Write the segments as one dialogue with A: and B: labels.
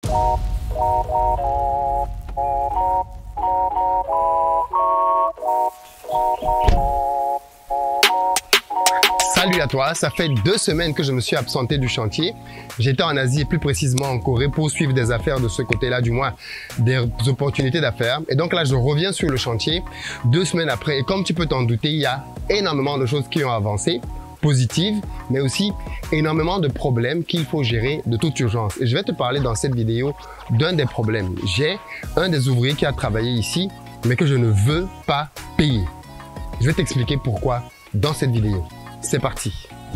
A: Salut à toi, ça fait 2 semaines que je me suis absenté du chantier. J'étais en Asie et plus précisément en Corée pour suivre des affaires de ce côté-là, du moins des opportunités d'affaires. Et donc là, je reviens sur le chantier 2 semaines après. Et comme tu peux t'en douter, il y a énormément de choses qui ont avancé, positives, mais aussi énormément de problèmes qu'il faut gérer de toute urgence. Et je vais te parler dans cette vidéo d'un des problèmes. J'ai un des ouvriers qui a travaillé ici, mais que je ne veux pas payer. Je vais t'expliquer pourquoi dans cette vidéo. C'est parti.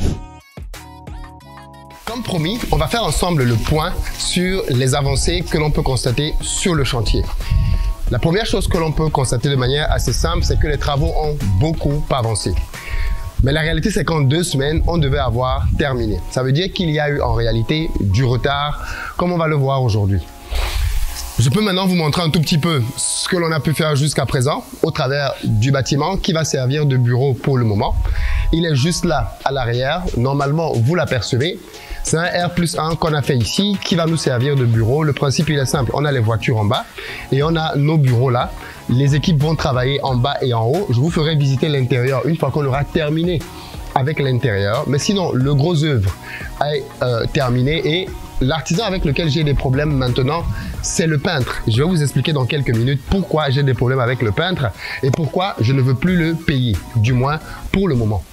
A: Comme promis, on va faire ensemble le point sur les avancées que l'on peut constater sur le chantier. La première chose que l'on peut constater de manière assez simple, c'est que les travaux ont beaucoup avancé. Mais la réalité, c'est qu'en 2 semaines, on devait avoir terminé. Ça veut dire qu'il y a eu en réalité du retard, comme on va le voir aujourd'hui. Je peux maintenant vous montrer un tout petit peu ce que l'on a pu faire jusqu'à présent au travers du bâtiment qui va servir de bureau pour le moment. Il est juste là à l'arrière. Normalement, vous l'apercevez. C'est un R+1 qu'on a fait ici qui va nous servir de bureau. Le principe, il est simple. On a les voitures en bas et on a nos bureaux là. Les équipes vont travailler en bas et en haut. Je vous ferai visiter l'intérieur une fois qu'on aura terminé avec l'intérieur. Mais sinon, le gros œuvre est terminé et l'artisan avec lequel j'ai des problèmes maintenant, c'est le peintre. Je vais vous expliquer dans quelques minutes pourquoi j'ai des problèmes avec le peintre et pourquoi je ne veux plus le payer, du moins pour le moment.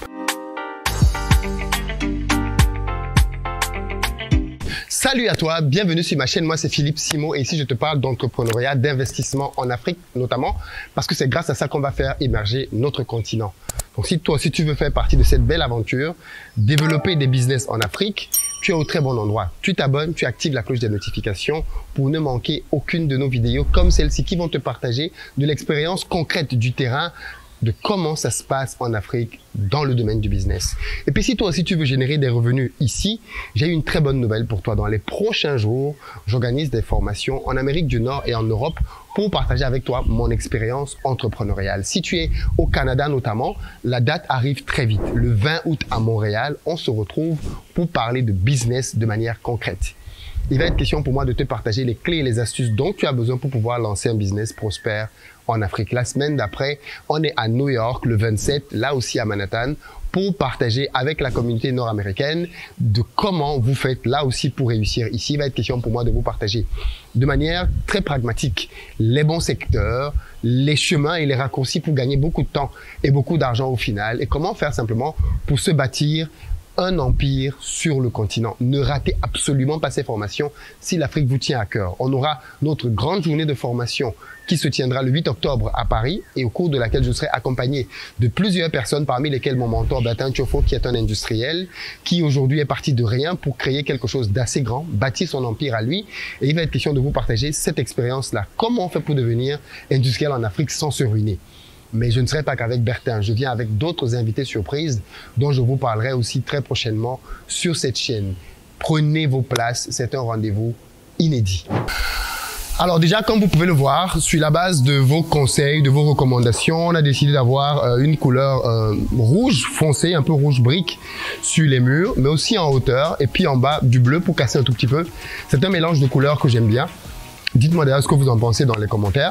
A: Salut à toi, bienvenue sur ma chaîne, moi c'est Philippe Simo et ici je te parle d'entrepreneuriat, d'investissement en Afrique notamment parce que c'est grâce à ça qu'on va faire émerger notre continent. Donc si toi aussi tu veux faire partie de cette belle aventure, développer des business en Afrique, tu es au très bon endroit. Tu t'abonnes, tu actives la cloche des notifications pour ne manquer aucune de nos vidéos comme celle-ci qui vont te partager de l'expérience concrète du terrain de comment ça se passe en Afrique dans le domaine du business. Et puis si toi aussi tu veux générer des revenus ici, j'ai une très bonne nouvelle pour toi. Dans les prochains jours, j'organise des formations en Amérique du Nord et en Europe pour partager avec toi mon expérience entrepreneuriale. Si tu es au Canada notamment, la date arrive très vite. Le 20 août à Montréal, on se retrouve pour parler de business de manière concrète. Il va être question pour moi de te partager les clés et les astuces dont tu as besoin pour pouvoir lancer un business prospère en Afrique. La semaine d'après, on est à New York le 27, là aussi à Manhattan, pour partager avec la communauté nord-américaine de comment vous faites là aussi pour réussir. Ici, il va être question pour moi de vous partager de manière très pragmatique les bons secteurs, les chemins et les raccourcis pour gagner beaucoup de temps et beaucoup d'argent au final et comment faire simplement pour se bâtir un empire sur le continent. Ne ratez absolument pas ces formations si l'Afrique vous tient à cœur. On aura notre grande journée de formation qui se tiendra le 8 octobre à Paris et au cours de laquelle je serai accompagné de plusieurs personnes, parmi lesquelles mon mentor Bertin Tiofo, qui est un industriel, qui aujourd'hui est parti de rien pour créer quelque chose d'assez grand, bâtir son empire à lui. Et il va être question de vous partager cette expérience-là. Comment on fait pour devenir industriel en Afrique sans se ruiner? Mais je ne serai pas qu'avec Bertin, je viens avec d'autres invités surprises dont je vous parlerai aussi très prochainement sur cette chaîne. Prenez vos places, c'est un rendez-vous inédit. Alors déjà, comme vous pouvez le voir, sur la base de vos conseils, de vos recommandations, on a décidé d'avoir une couleur rouge foncé, un peu rouge brique sur les murs, mais aussi en hauteur, et puis en bas du bleu pour casser un tout petit peu. C'est un mélange de couleurs que j'aime bien. Dites-moi d'ailleurs ce que vous en pensez dans les commentaires.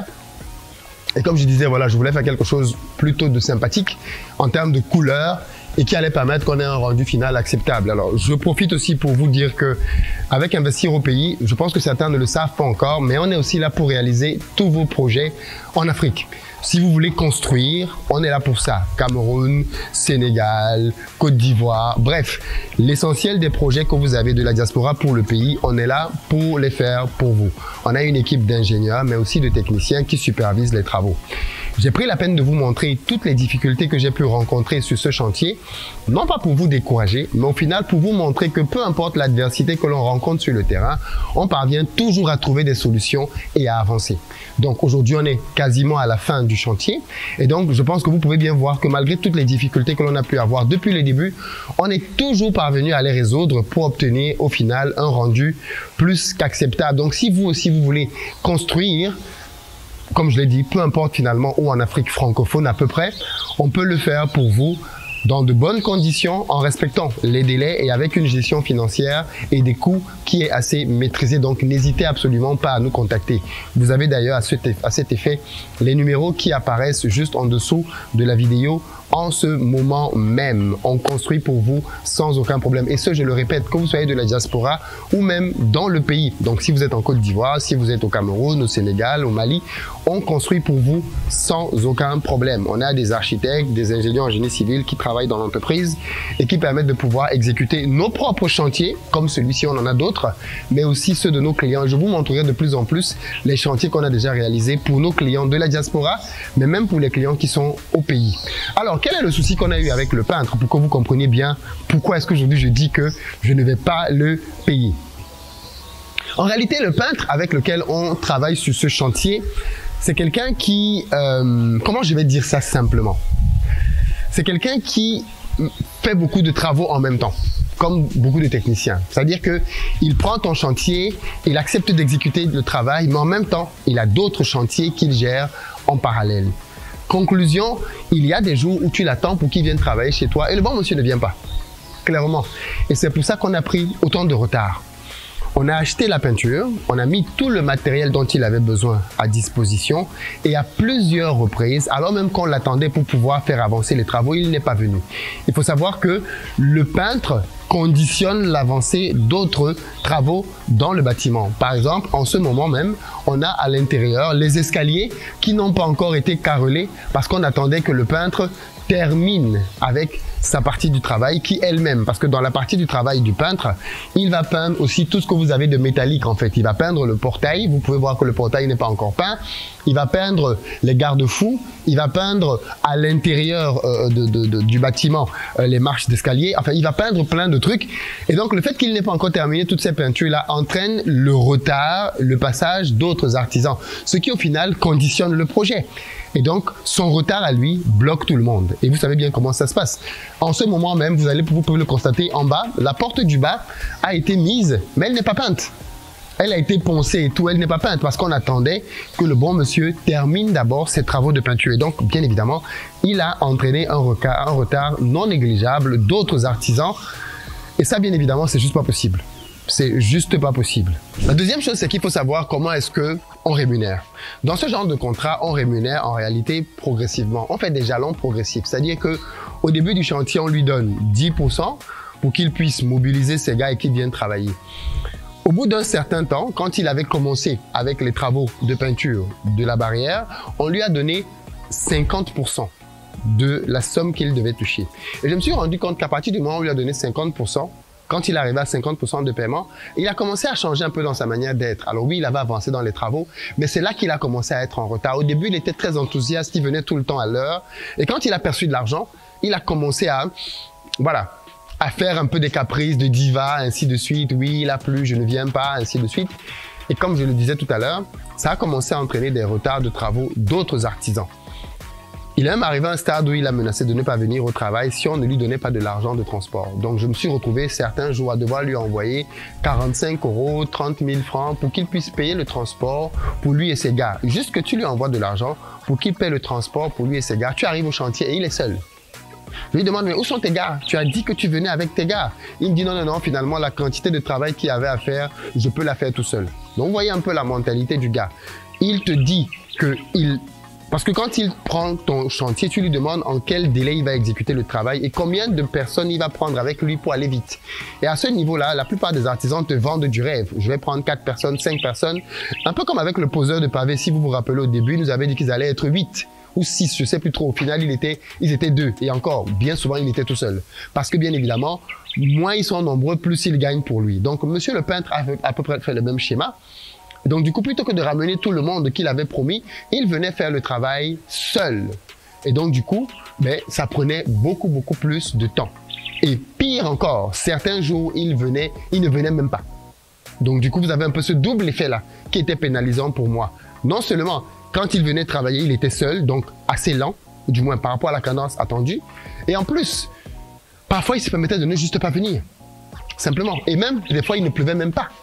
A: Et comme je disais, voilà, je voulais faire quelque chose plutôt de sympathique en termes de couleur et qui allait permettre qu'on ait un rendu final acceptable. Alors, je profite aussi pour vous dire que avec Investir au pays, je pense que certains ne le savent pas encore, mais on est aussi là pour réaliser tous vos projets en Afrique. Si vous voulez construire, on est là pour ça. Cameroun, Sénégal, Côte d'Ivoire, bref, l'essentiel des projets que vous avez de la diaspora pour le pays, on est là pour les faire pour vous. On a une équipe d'ingénieurs, mais aussi de techniciens qui supervisent les travaux. J'ai pris la peine de vous montrer toutes les difficultés que j'ai pu rencontrer sur ce chantier, non pas pour vous décourager, mais au final pour vous montrer que peu importe l'adversité que l'on rencontre sur le terrain, on parvient toujours à trouver des solutions et à avancer. Donc aujourd'hui, on est quasiment à la fin du chantier et donc je pense que vous pouvez bien voir que malgré toutes les difficultés que l'on a pu avoir depuis le début, on est toujours parvenu à les résoudre pour obtenir au final un rendu plus qu'acceptable. Donc si vous aussi vous voulez construire, comme je l'ai dit, peu importe finalement où en Afrique francophone à peu près, on peut le faire pour vous dans de bonnes conditions, en respectant les délais et avec une gestion financière et des coûts qui est assez maîtrisée. Donc, n'hésitez absolument pas à nous contacter. Vous avez d'ailleurs à cet effet les numéros qui apparaissent juste en dessous de la vidéo. En ce moment même, on construit pour vous sans aucun problème. Et ce, je le répète, que vous soyez de la diaspora ou même dans le pays. Donc, si vous êtes en Côte d'Ivoire, si vous êtes au Cameroun, au Sénégal, au Mali, on construit pour vous sans aucun problème. On a des architectes, des ingénieurs en génie civil qui travaillent dans l'entreprise et qui permettent de pouvoir exécuter nos propres chantiers, comme celui-ci, on en a d'autres, mais aussi ceux de nos clients. Je vous montrerai de plus en plus les chantiers qu'on a déjà réalisés pour nos clients de la diaspora, mais même pour les clients qui sont au pays. Alors, quel est le souci qu'on a eu avec le peintre pour que vous compreniez bien pourquoi est-ce qu'aujourd'hui je dis que je ne vais pas le payer? En réalité, le peintre avec lequel on travaille sur ce chantier, c'est quelqu'un qui, comment je vais dire ça simplement? C'est quelqu'un qui fait beaucoup de travaux en même temps, comme beaucoup de techniciens. C'est-à-dire qu'il prend ton chantier, il accepte d'exécuter le travail, mais en même temps, il a d'autres chantiers qu'il gère en parallèle. Conclusion, il y a des jours où tu l'attends pour qu'il vienne travailler chez toi et le bon monsieur ne vient pas, clairement. Et c'est pour ça qu'on a pris autant de retard. On a acheté la peinture, on a mis tout le matériel dont il avait besoin à disposition et à plusieurs reprises, alors même qu'on l'attendait pour pouvoir faire avancer les travaux, il n'est pas venu. Il faut savoir que le peintre conditionne l'avancée d'autres travaux dans le bâtiment. Par exemple, en ce moment même, on a à l'intérieur les escaliers qui n'ont pas encore été carrelés parce qu'on attendait que le peintre termine avec sa partie du travail qui elle-même, parce que dans la partie du travail du peintre, il va peindre aussi tout ce que vous avez de métallique en fait. Il va peindre le portail, vous pouvez voir que le portail n'est pas encore peint. Il va peindre les garde-fous, il va peindre à l'intérieur du bâtiment les marches d'escalier, enfin il va peindre plein de trucs. Et donc le fait qu'il n'ait pas encore terminé toutes ces peintures-là entraîne le retard, le passage d'autres artisans, ce qui au final conditionne le projet. Et donc, son retard à lui bloque tout le monde. Et vous savez bien comment ça se passe. En ce moment même, vous pouvez le constater en bas, la porte du bas a été mise, mais elle n'est pas peinte. Elle a été poncée et tout, elle n'est pas peinte parce qu'on attendait que le bon monsieur termine d'abord ses travaux de peinture. Et donc, bien évidemment, il a entraîné un retard non négligeable d'autres artisans. Et ça, bien évidemment, c'est juste pas possible. C'est juste pas possible. La deuxième chose, c'est qu'il faut savoir comment est-ce que on rémunère. Dans ce genre de contrat, on rémunère en réalité progressivement. On fait des jalons progressifs. C'est-à-dire que au début du chantier, on lui donne 10% pour qu'il puisse mobiliser ses gars et qu'ils viennent travailler. Au bout d'un certain temps, quand il avait commencé avec les travaux de peinture de la barrière, on lui a donné 50% de la somme qu'il devait toucher. Et je me suis rendu compte qu'à partir du moment où on lui a donné 50%, quand il arrivait à 50% de paiement, il a commencé à changer un peu dans sa manière d'être. Alors oui, il avait avancé dans les travaux, mais c'est là qu'il a commencé à être en retard. Au début, il était très enthousiaste, il venait tout le temps à l'heure. Et quand il a perçu de l'argent, il a commencé à, voilà, à faire un peu des caprices de diva, ainsi de suite. Oui, il a plu, je ne viens pas, ainsi de suite. Et comme je le disais tout à l'heure, ça a commencé à entraîner des retards de travaux d'autres artisans. Il est même arrivé à un stade où il a menacé de ne pas venir au travail si on ne lui donnait pas de l'argent de transport. Donc, je me suis retrouvé certains jours à devoir lui envoyer 45 €, 30 000 francs pour qu'il puisse payer le transport pour lui et ses gars. Juste que tu lui envoies de l'argent pour qu'il paie le transport pour lui et ses gars. Tu arrives au chantier et il est seul. Je lui demande, mais où sont tes gars? Tu as dit que tu venais avec tes gars. Il me dit, non, non, non, finalement, la quantité de travail qu'il avait à faire, je peux la faire tout seul. Donc, vous voyez un peu la mentalité du gars. Il te dit parce que quand il prend ton chantier, tu lui demandes en quel délai il va exécuter le travail et combien de personnes il va prendre avec lui pour aller vite. Et à ce niveau-là, la plupart des artisans te vendent du rêve. Je vais prendre 4 personnes, 5 personnes. Un peu comme avec le poseur de pavés. Si vous vous rappelez au début, il nous avait dit qu'ils allaient être 8 ou 6, je sais plus trop. Au final, ils étaient 2. Et encore, bien souvent, il était tout seul. Parce que bien évidemment, moins ils sont nombreux, plus ils gagnent pour lui. Donc, monsieur le peintre a à peu près fait le même schéma. Donc du coup, plutôt que de ramener tout le monde qu'il avait promis, il venait faire le travail seul. Et donc du coup, ça prenait beaucoup plus de temps. Et pire encore, certains jours, il ne venait même pas. Donc du coup, vous avez un peu ce double effet-là qui était pénalisant pour moi. Non seulement, quand il venait travailler, il était seul, donc assez lent, du moins par rapport à la cadence attendue. Et en plus, parfois, il se permettait de ne juste pas venir. Simplement. Et même, des fois, il ne pleuvait même pas.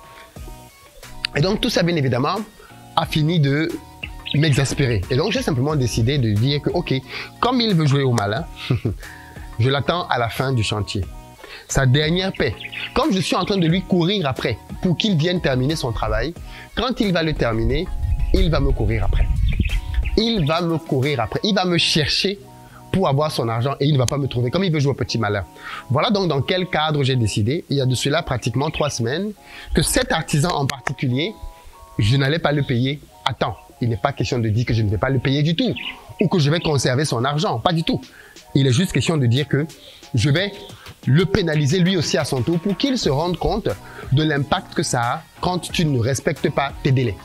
A: Et donc, tout ça, bien évidemment, a fini de m'exaspérer. Et donc, j'ai simplement décidé de dire que, OK, comme il veut jouer au malin, Je l'attends à la fin du chantier. Sa dernière paie. Comme je suis en train de lui courir après pour qu'il vienne terminer son travail, quand il va le terminer, il va me courir après. Il va me courir après. Il va me chercher pour avoir son argent et il ne va pas me trouver, comme il veut jouer au petit malin. Voilà donc dans quel cadre j'ai décidé, il y a de cela pratiquement 3 semaines, que cet artisan en particulier, je n'allais pas le payer à temps. Il n'est pas question de dire que je ne vais pas le payer du tout ou que je vais conserver son argent, pas du tout. Il est juste question de dire que je vais le pénaliser lui aussi à son tour pour qu'il se rende compte de l'impact que ça a quand tu ne respectes pas tes délais.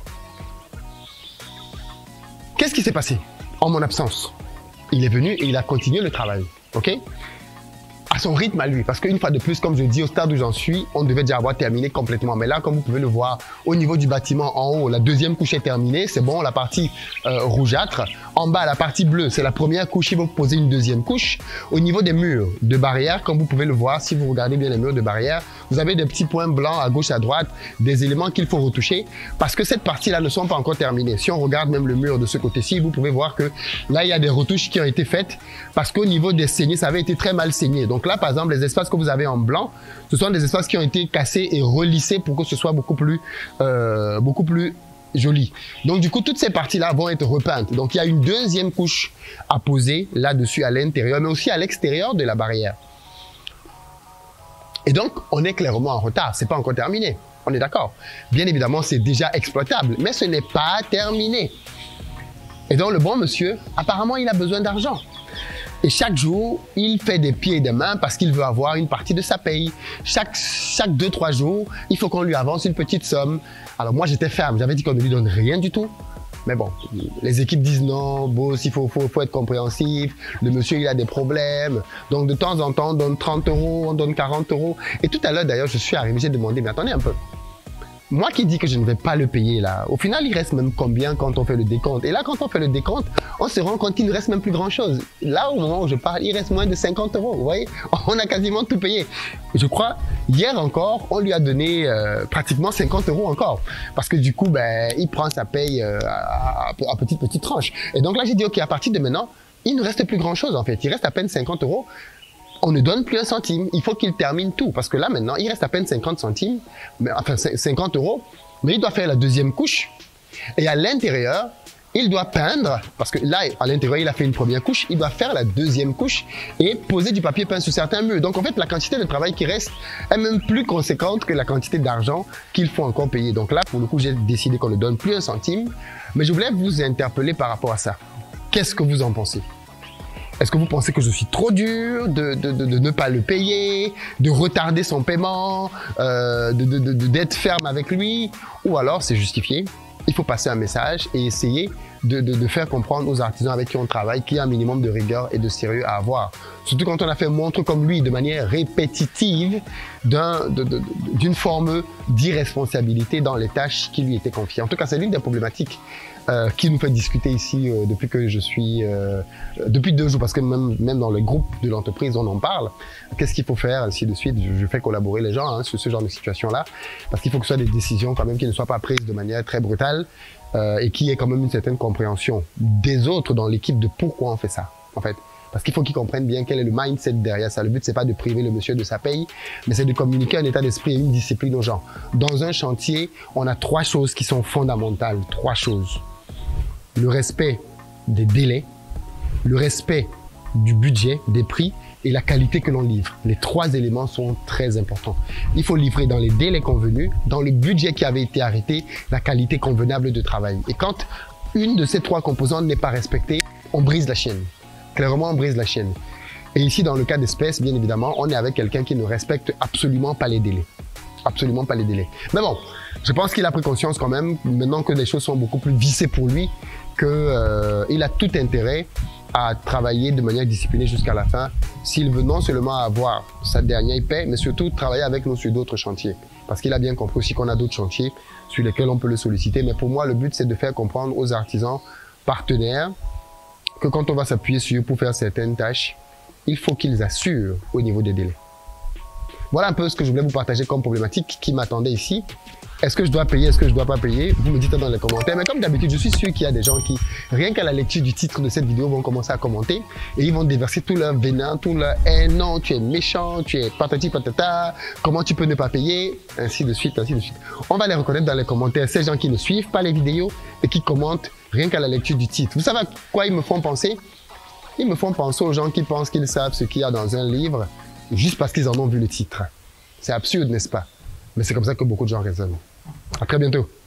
A: Qu'est-ce qui s'est passé en mon absence? Il est venu et il a continué le travail, ok? À son rythme à lui, parce qu'une fois de plus, comme je dis, au stade où j'en suis, on devait déjà avoir terminé complètement. Mais là, comme vous pouvez le voir, au niveau du bâtiment, en haut, la deuxième couche est terminée, c'est bon, la partie rougeâtre. En bas, la partie bleue, c'est la première couche, il faut poser une deuxième couche. Au niveau des murs de barrière, comme vous pouvez le voir, si vous regardez bien les murs de barrière, vous avez des petits points blancs à gauche, à droite, des éléments qu'il faut retoucher, parce que cette partie-là ne sont pas encore terminées. Si on regarde même le mur de ce côté-ci, vous pouvez voir que là, il y a des retouches qui ont été faites, parce qu'au niveau des saignées, ça avait été très mal saigné. Donc là, par exemple, les espaces que vous avez en blanc, ce sont des espaces qui ont été cassés et relissés pour que ce soit beaucoup plus joli. Donc du coup, toutes ces parties-là vont être repeintes. Donc il y a une deuxième couche à poser là-dessus à l'intérieur, mais aussi à l'extérieur de la barrière. Et donc, on est clairement en retard. C'est pas encore terminé. On est d'accord. Bien évidemment, c'est déjà exploitable, mais ce n'est pas terminé. Et donc, le bon monsieur, apparemment, il a besoin d'argent. Et chaque jour, il fait des pieds et des mains parce qu'il veut avoir une partie de sa paye. Chaque 2-3 jours, il faut qu'on lui avance une petite somme. Alors moi, j'étais ferme. J'avais dit qu'on ne lui donne rien du tout. Mais bon, les équipes disent non, boss, il faut être compréhensif. Le monsieur, il a des problèmes. Donc de temps en temps, on donne 30 euros, on donne 40 euros. Et tout à l'heure, d'ailleurs, je suis arrivé, j'ai demandé, mais attendez un peu. Moi qui dis que je ne vais pas le payer là, au final, il reste même combien quand on fait le décompte? Et là, quand on fait le décompte, on se rend compte qu'il ne reste même plus grand-chose. Là, au moment où je parle, il reste moins de 50 euros. Vous voyez, on a quasiment tout payé. Je crois, hier encore, on lui a donné pratiquement 50 euros encore. Parce que du coup, ben, il prend sa paye à petite tranche. Et donc là, j'ai dit, OK, à partir de maintenant, il ne reste plus grand-chose en fait. Il reste à peine 50 euros. On ne donne plus un centime. Il faut qu'il termine tout. Parce que là, maintenant, il reste à peine 50 centimes, enfin 50 euros. Mais il doit faire la deuxième couche. Et à l'intérieur, il doit peindre. Parce que là, à l'intérieur, il a fait une première couche. Il doit faire la deuxième couche et poser du papier peint sur certains murs. Donc, en fait, la quantité de travail qui reste est même plus conséquente que la quantité d'argent qu'il faut encore payer. Donc là, pour le coup, j'ai décidé qu'on ne donne plus un centime. Mais je voulais vous interpeller par rapport à ça. Qu'est-ce que vous en pensez ? Est-ce que vous pensez que je suis trop dur de ne pas le payer, de retarder son paiement, d'être ferme avec lui? Ou alors c'est justifié? Il faut passer un message et essayer de faire comprendre aux artisans avec qui on travaille qu'il y a un minimum de rigueur et de sérieux à avoir. Surtout quand on a fait montre comme lui de manière répétitive d'une forme d'irresponsabilité dans les tâches qui lui étaient confiées. En tout cas, c'est l'une des problématiques qui nous fait discuter ici depuis que je suis... depuis 2 jours, parce que même dans le groupe de l'entreprise, on en parle. Qu'est-ce qu'il faut faire, ainsi de suite. Je fais collaborer les gens sur ce genre de situation-là, parce qu'il faut que ce soit des décisions quand même qui ne soient pas prises de manière très brutale et qu'il y ait quand même une certaine compréhension des autres dans l'équipe de pourquoi on fait ça, en fait. Parce qu'il faut qu'ils comprennent bien quel est le mindset derrière ça. Le but, c'est pas de priver le monsieur de sa paye, mais c'est de communiquer un état d'esprit et une discipline aux gens. Dans un chantier, on a 3 choses qui sont fondamentales. 3 choses. Le respect des délais, le respect du budget, des prix et la qualité que l'on livre. Les 3 éléments sont très importants. Il faut livrer dans les délais convenus, dans le budget qui avait été arrêté, la qualité convenable de travail. Et quand une de ces 3 composantes n'est pas respectée, on brise la chaîne. Clairement, on brise la chaîne. Et ici, dans le cas d'espèce, bien évidemment, on est avec quelqu'un qui ne respecte absolument pas les délais. Absolument pas les délais. Mais bon, je pense qu'il a pris conscience quand même, maintenant que les choses sont beaucoup plus vissées pour lui, qu'il a tout intérêt à travailler de manière disciplinée jusqu'à la fin, s'il veut non seulement avoir sa dernière paie, mais surtout travailler avec nous sur d'autres chantiers. Parce qu'il a bien compris aussi qu'on a d'autres chantiers sur lesquels on peut le solliciter. Mais pour moi, le but, c'est de faire comprendre aux artisans partenaires que quand on va s'appuyer sur eux pour faire certaines tâches, il faut qu'ils assurent au niveau des délais. Voilà un peu ce que je voulais vous partager comme problématique qui m'attendait ici. Est-ce que je dois payer, est-ce que je ne dois pas payer? Vous me dites dans les commentaires. Mais comme d'habitude, je suis sûr qu'il y a des gens qui, rien qu'à la lecture du titre de cette vidéo, vont commencer à commenter et ils vont déverser tout leur venin, tout leur haine. Non, tu es méchant, tu es patati patata, comment tu peux ne pas payer, ainsi de suite, ainsi de suite. On va les reconnaître dans les commentaires, ces gens qui ne suivent pas les vidéos et qui commentent rien qu'à la lecture du titre. Vous savez à quoi ils me font penser? Ils me font penser aux gens qui pensent qu'ils savent ce qu'il y a dans un livre juste parce qu'ils en ont vu le titre. C'est absurde, n'est-ce pas? Mais c'est comme ça que beaucoup de gens raisonnent. À très bientôt.